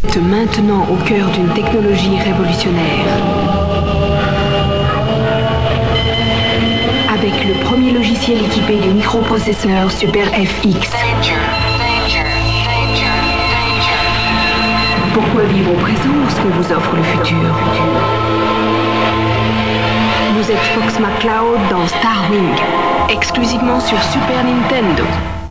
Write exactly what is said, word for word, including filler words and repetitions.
Maintenant au cœur d'une technologie révolutionnaire. Avec le premier logiciel équipé du microprocesseur Super F X. Pourquoi vivre au présent lorsqu'on vous offre le futur? Vous êtes Fox McCloud dans Starwing, exclusivement sur Super Nintendo.